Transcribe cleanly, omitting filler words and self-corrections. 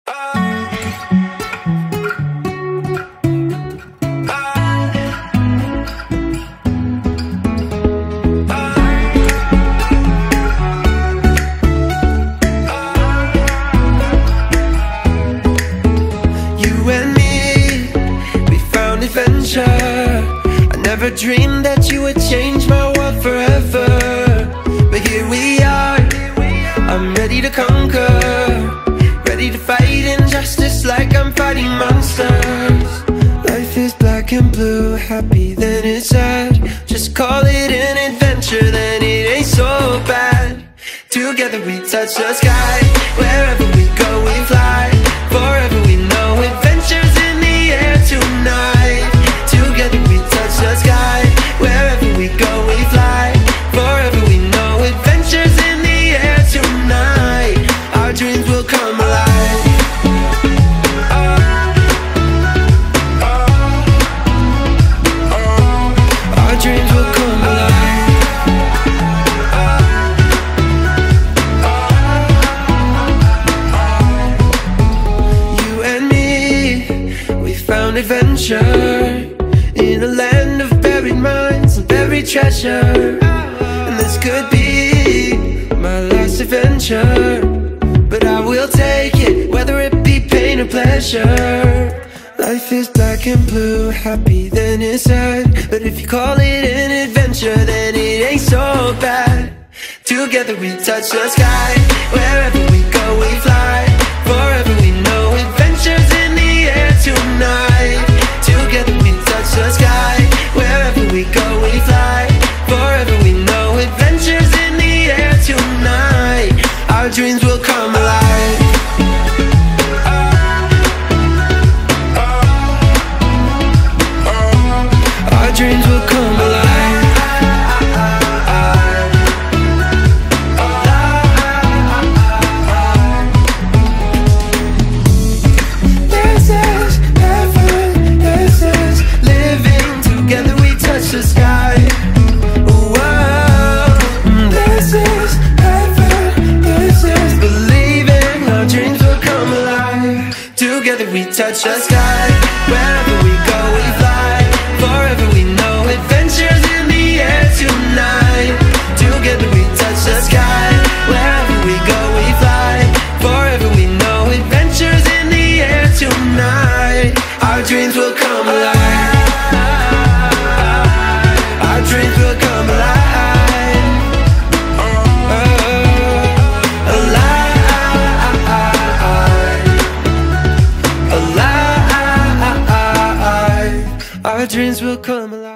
I never dreamed that you would change my world forever, but here we are. I'm ready to conquer, ready to fight injustice like I'm fighting monsters. Life is black and blue, happy then it's sad. Just call it an adventure, then it ain't so bad. Together we touch the sky, wherever we go we fly. Forever we know adventures in the air tonight. Together we touch the sky, wherever we go we fly. Forever we know adventures in the air tonight. Our dreams will come alive. Our dreams will come alive. You and me, we found adventure in a land of buried mines and buried treasure. And this could be my last adventure, but I will take it, whether it be pain or pleasure. Life is black and blue, happy then it's sad. But if you call it an adventure, then it ain't so bad. Together we touch the sky, wherever we go we fly. Forever we know adventures in the air tonight. Together we touch the sky, wherever we go we fly. Forever we know adventures in the air tonight. Our dreams will come alive. Our dreams will come alive. This is heaven, this is living. Together we touch the sky. Whoa. This is heaven, this is believing. Our dreams will come alive. Together we touch the sky, wherever we go we fly. Forever we know adventures in the air tonight. Together we touch the sky, wherever we go we fly. Forever we know adventures in the air tonight. Our dreams will come alive. Our dreams will come alive. Alive. Our dreams will come alive.